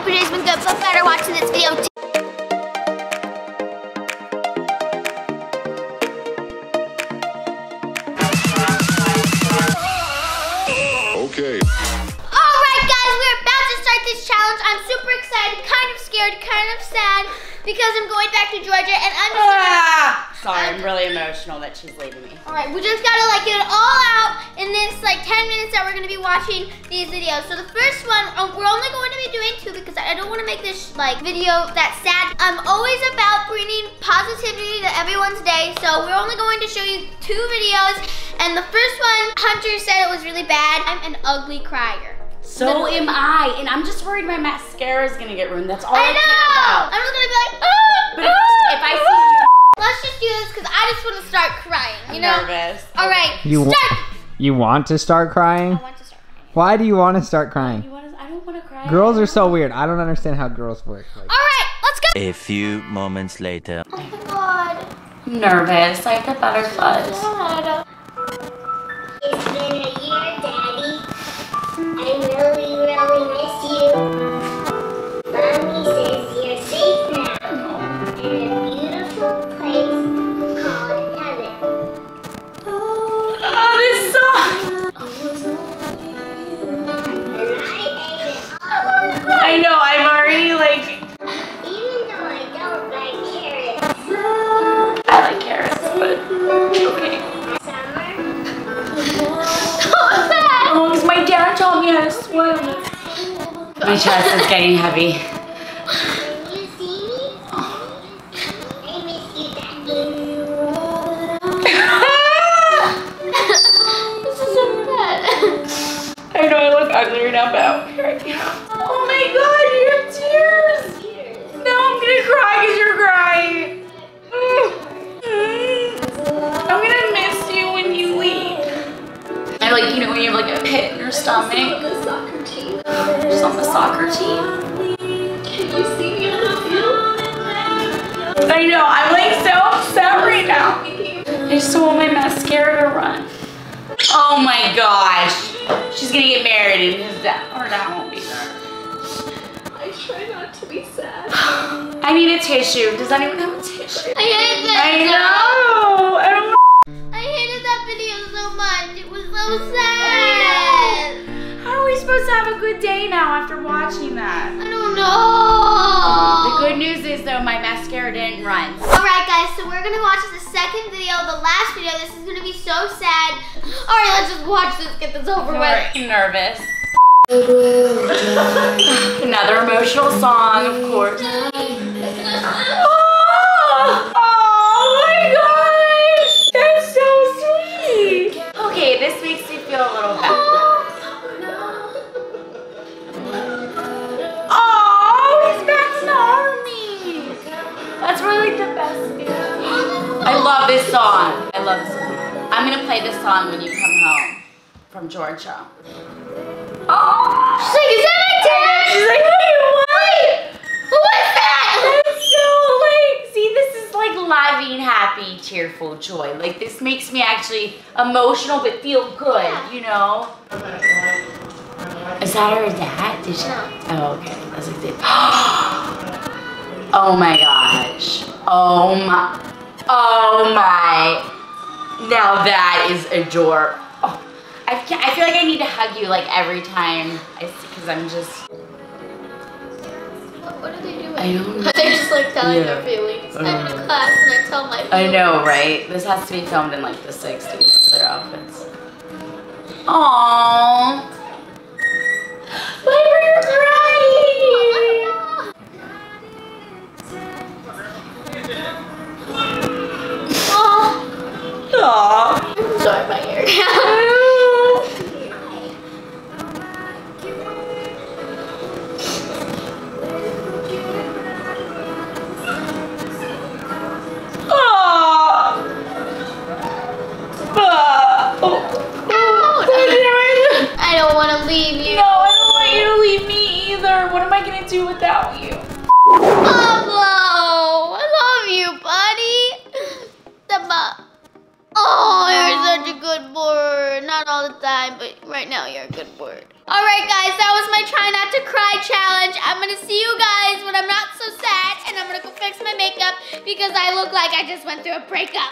hope your day's been good, but better watching this video too. Okay. Alright guys, we're about to start this challenge. I'm super excited, kind of scared, kind of sad, because I'm going back to Georgia and I'm just Sorry, I'm really emotional that she's leaving me. Alright, we just gotta like get it all out in this like 10 minutes that we're gonna be watching these videos. So the first one, we're only going to be doing 2 because I don't want to make this like video that's sad. I'm always about bringing positivity to everyone's day, so we're only going to show you 2 videos. And the first one, Hunter said it was really bad. I'm an ugly crier. So am I, and I'm just worried my mascara is gonna get ruined. That's all I care about. I'm just gonna be like, oh, but if I see you, let's just do this because I just want to start crying. You know? nervous. All right, You want to start crying? I want to start crying. Why do you want to start crying? I don't want to cry. Girls are so weird. I don't understand how girls work. Like, All right, let's go. A few moments later. Oh my God. I'm nervous. I get butterflies. God. It's been a year, Daddy. I really, really miss you. Mommy says you're safe now in a beautiful place called heaven. Oh, this song. And I ate it all. I know. I'm already like. Even though I don't like carrots. I like carrots, but okay. Summer, Oh, because my dad taught me how to swim. My chest is getting heavy. when you see me, I miss you, Daddy. This is so bad. I know I look uglier now, but I don't care. I can't. Oh my God, you have tears. Now I'm gonna cry because you're crying. I'm gonna miss you when you leave. I like, you know, when you have like a pit in your stomach. Just on the soccer team. Can you see me on the field? I know, I'm like so upset right now. I just don't want my mascara to run. Oh my gosh. She's gonna get married and his dad, or dad won't be there. I try not to be sad. I need a tissue. Does anyone have a tissue? I hate that. I know. I don't. I hated that video so much. It was so sad. How are we supposed to have a good day now after watching that? I don't know. The good news is though, my mascara didn't run. Alright guys, so we're gonna watch the second video, the last video. This is gonna be so sad. Alright, let's just watch this, get this over with. I'm nervous. Another emotional song, of course. Oh my gosh! That's so sweet. Okay, this makes me feel a little better. Oh, he's back in the army. That's really the best feeling. I love this song. I love this song. I'm gonna play this song when you come home from Georgia. Oh! She's like, is that my dad? She's like, wait, what? What's that? That's so like, see, this is like loving, happy, cheerful joy. Like this makes me actually emotional but feel good, you know? Is that her dad? Did she? No. Oh, okay. I was like, oh my gosh. Oh my. Now that is adorable. Oh, I feel like I need to hug you like every time I see, because I'm just. What are they doing? I don't know. They're just like telling Yeah. their feelings. I'm in a class and I tell my feelings. I know, right? This has to be filmed in like the 60s with their outfits. Aww. Why were you crying? Aww. I'm sorry, my hair. I don't want to leave you. No, I don't want you to leave me either. What am I gonna do without you? Pablo, I love you, buddy. Oh, you're such a good word. Not all the time, but right now you're a good word. All right, guys, that was my try not to cry challenge. I'm gonna see you guys when I'm not so sad, and I'm gonna go fix my makeup because I look like I just went through a breakup.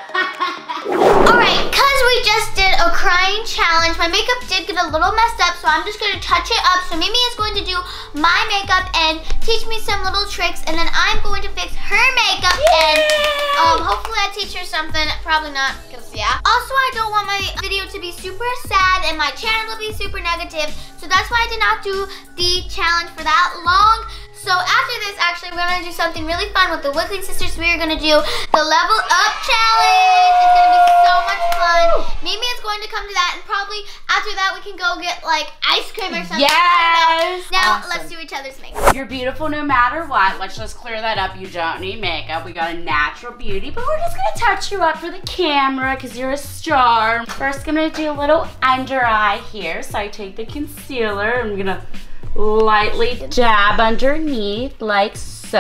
All right, cause we just did a crying challenge, my makeup did get a little messed up, so I'm just gonna touch it up. So Mimi is going to do my makeup and teach me some little tricks, and then I'm going to fix her makeup, and hopefully I teach her something. Probably not, cause yeah. Also, I don't want my video to be super sad and my channel to be super negative. So that's why I did not do the challenge for that long. So after this, actually, we're gonna do something really fun with the Wilking Sisters. We are gonna do the level up challenge. It's gonna be so much fun. Mimi is going to come to that, and probably after that, we can go get like ice cream or something. Yes! Now, Awesome. let's do each other's makeup. You're beautiful no matter what. Let's just clear that up. You don't need makeup. We got a natural beauty, but we're just gonna touch you up for the camera because you're a star. First, I'm gonna do a little under eye here. So I take the concealer. I'm gonna lightly dab underneath like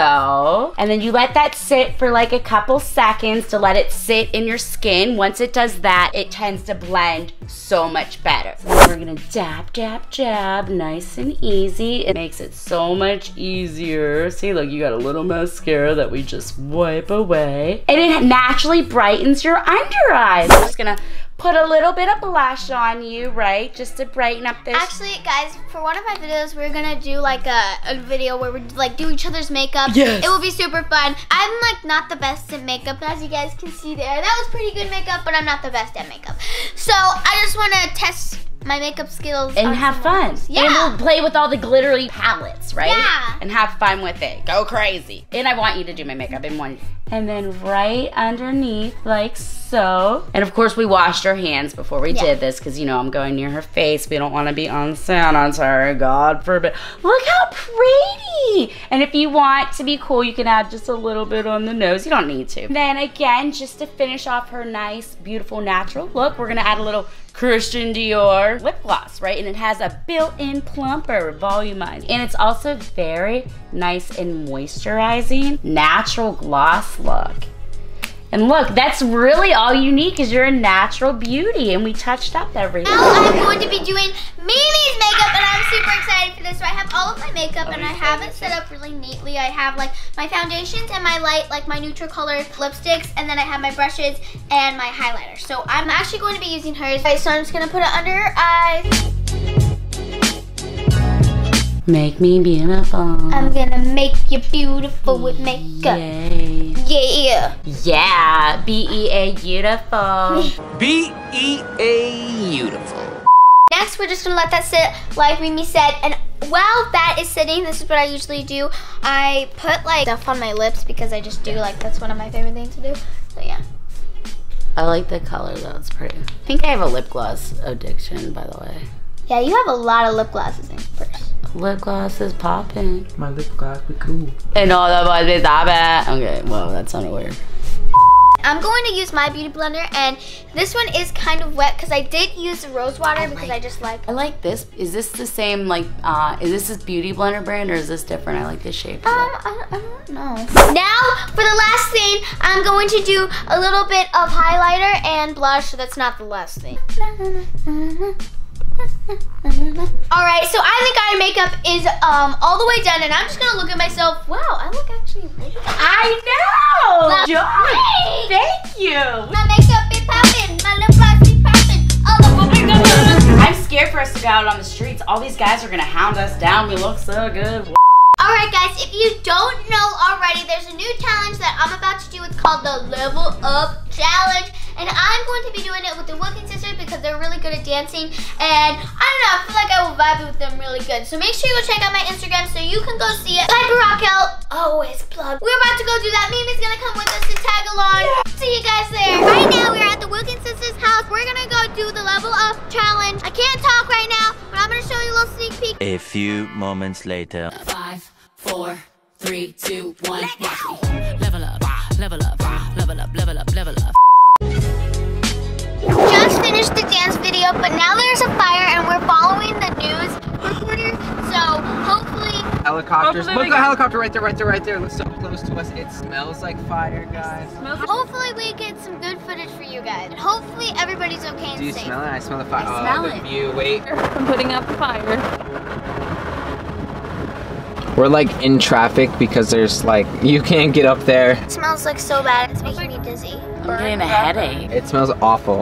so. And then you let that sit for like a couple seconds to let it sit in your skin. Once it does that, it tends to blend so much better. So then we're gonna dab, dab, dab, nice and easy. It makes it so much easier. See, look, you got a little mascara that we just wipe away. And it naturally brightens your under eyes. I'm just gonna put a little bit of blush on you, right? Just to brighten up this. Actually, guys, for one of my videos, we're gonna do like a video where we like do each other's makeup. Yes. It will be super fun. I'm like not the best at makeup, as you guys can see there. That was pretty good makeup, but I'm not the best at makeup. So I just wanna test my makeup skills. And have fun. Yeah. And we'll play with all the glittery palettes, right? Yeah. And have fun with it. Go crazy. And I want you to do my makeup in one. And then right underneath, like so. And of course, we washed our hands before we did this because, you know, I'm going near her face. We don't want to be unsanitary, God forbid. Look how pretty. And if you want to be cool, you can add just a little bit on the nose. You don't need to. Then again, just to finish off her nice, beautiful, natural look, we're going to add a little Christian Dior lip gloss, right? And it has a built-in plumper, volumized. And it's also very nice and moisturizing, natural gloss look. And look, that's really all you need because you're a natural beauty and we touched up everything. Now I'm going to be doing Mimi's makeup and I'm super excited for this. So I have all of my makeup and I have it set up really neatly. I have like my foundations and my light, like my neutral color lipsticks, and then I have my brushes and my highlighter. So I'm actually going to be using hers. Okay, so I'm just gonna put it under her eyes. Make me beautiful. I'm gonna make you beautiful with makeup. Yay. Yeah. Yeah, B-E-A beautiful. B-E-A beautiful. Next, we're just gonna let that sit like Mimi said. And while that is sitting, this is what I usually do. I put like stuff on my lips because I just do like, that's one of my favorite things to do. So yeah. I like the color though, it's pretty. I think I have a lip gloss addiction, by the way. Yeah, you have a lot of lip glosses in first. Lip gloss is popping. My lip gloss be cool. And all the boys be stopping. Okay, well, that sounded weird. I'm going to use my beauty blender, and this one is kind of wet because I did use the rose water because I just like. I like this. Is this the same, like, is this beauty blender brand or is this different? I like this shape. I don't know. Now, for the last thing, I'm going to do a little bit of highlighter and blush. So that's not the last thing. Alright, so I think our makeup is all the way done, and I'm just gonna look at myself. Wow, I look actually really good. I know! That's Joy! great. Thank you! My makeup be popping, my lip gloss be popping, all over my I'm scared for us to go out on the streets. All these guys are gonna hound us down. We look so good. Alright guys, if you don't know already, there's a new challenge that I'm about to do. It's called the Level Up Challenge. And I'm going to be doing it with the Wilking Sisters because they're really good at dancing. And I don't know, I feel like I will vibe with them really good. So make sure you go check out my Instagram so you can go see it. Type Rockelle, always plug. We're about to go do that. Mimi's gonna come with us to tag along. Yeah. See you guys there. Right now, we're at the Wilking Sisters house. We're gonna go do the Level Up Challenge. I can't talk right now, but I'm gonna show you a little sneak peek. A few moments later. 5, 4, 3, 2, 1. Watch me. Level up, level up, level up, level up, level up. Just finished the dance video, but now there's a fire and we're following the news reporter. So hopefully Helicopters. Hopefully Look, a helicopter right there, right there, right there. Looks so close to us. It smells like fire, guys. Hopefully we get some good footage for you guys. And hopefully everybody's okay and Do you safe. smell it? I smell the fire. I smell the it. view. Wait. I'm putting out the fire. We're like in traffic because there's like, you can't get up there. It smells like so bad, it's making me dizzy. I'm getting a headache. It smells awful.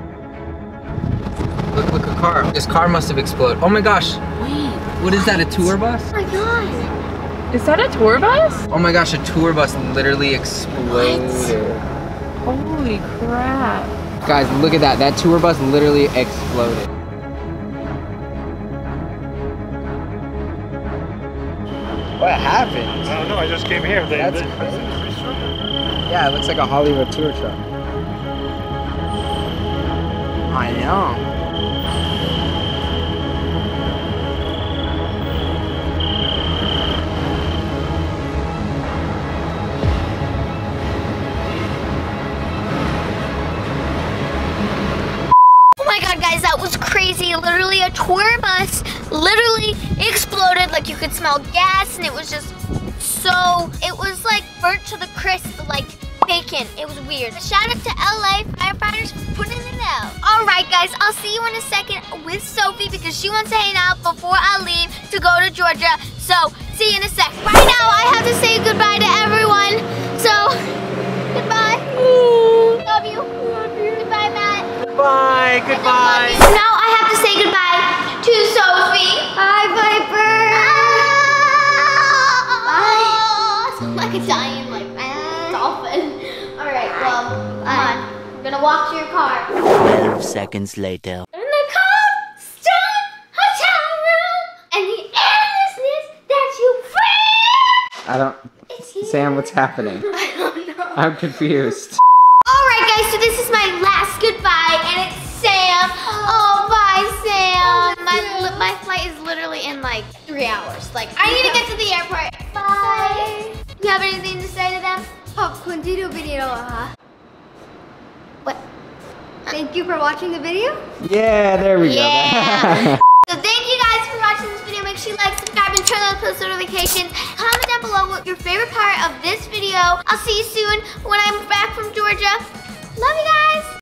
Look, a car. This car must have exploded. Oh my gosh. Wait. What is that, a tour bus? Oh my god. Is that a tour bus? Oh my gosh, a tour bus literally exploded. Holy crap. Guys, look at that. That tour bus literally exploded. What happened? I don't know, I just came here. That's crazy. Yeah, it looks like a Hollywood tour truck. I know. Oh my god, guys, that was crazy. Literally a tour bus literally exploded. Like you could smell gas and it was just so, it was like burnt to the crisp, like bacon. It was weird. Shout out to LA firefighters for putting it out. All right, guys, I'll see you in a second with Sophie because she wants to hang out before I leave to go to Georgia. So, see you in a sec. Right now, I have to say goodbye to everyone. So, goodbye. Love you. Goodbye, Matt. Bye, goodbye. Now I have to say goodbye to Sophie. Hi, Piper. Bye. Sounds like a dying dolphin. All right, well, come on. We're gonna walk to your car. 12 seconds later. In the constant hotel room and the endlessness that you feel. I don't. Sam, what's happening? I don't know. I'm confused. Alright guys, so this is my last goodbye and it's Sam. Oh, bye Sam. My flight is literally in like 3 hours. Like, I need to get to the airport. Bye. You have anything to say to them? What? Thank you for watching the video. Yeah, there we Yeah. So thank you guys for watching this video. Make sure you like, subscribe, and turn on post notifications. Comment down below what your favorite part of this video. I'll see you soon when I'm back from Georgia. Love you guys.